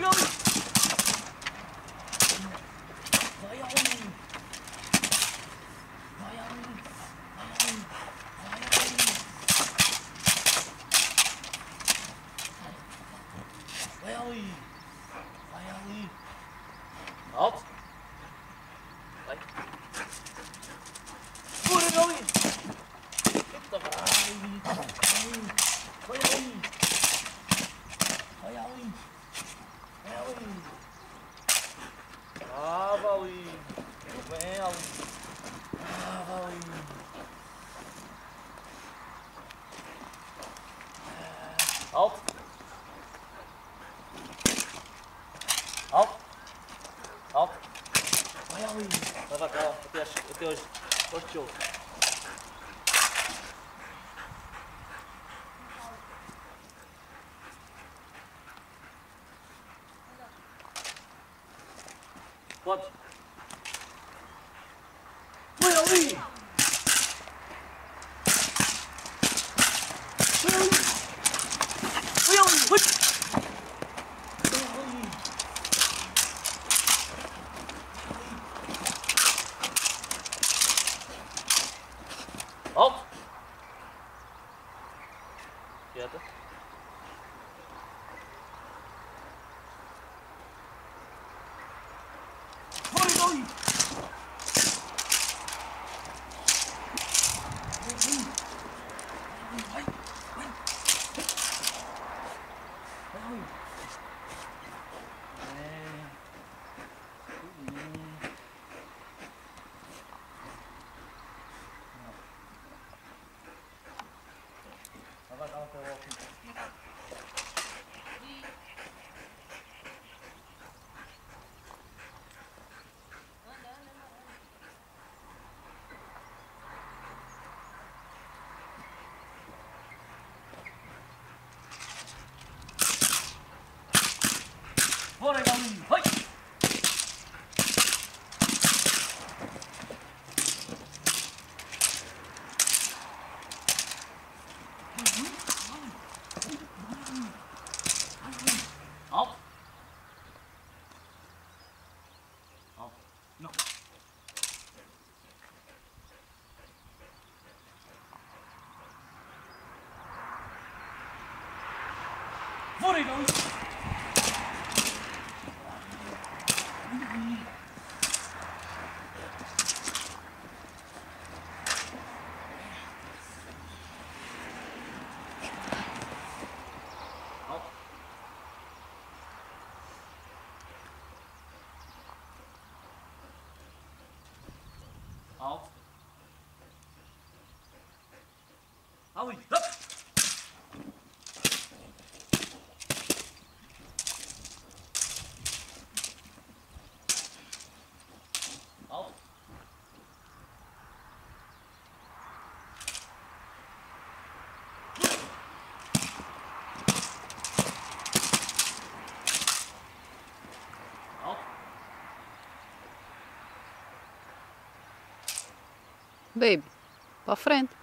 ali! Vai ali! Vai ali! Vai ali! Vai ali! Vai ali! Alto! Vai! Bora ali! Eita, vai! Vai ali! Vai ali! Vai ali! Ah, ali! Vem ali! Ah, ali! Alto! Alto! Alto! Vai ali! Vai lá, até hoje tijolo. Pode! Vai ali! Vai ali! Vai ali! Vai! Alto! Quieta. Vai ali! Vai! Vai! Vai ali! Vai dar um pelo aqui. Bora, galinho! Vai! Alto! Alto! Não! Bora, galinho! Alto! Alto! Ali! Up! Alto! Alto! Baby, pra frente.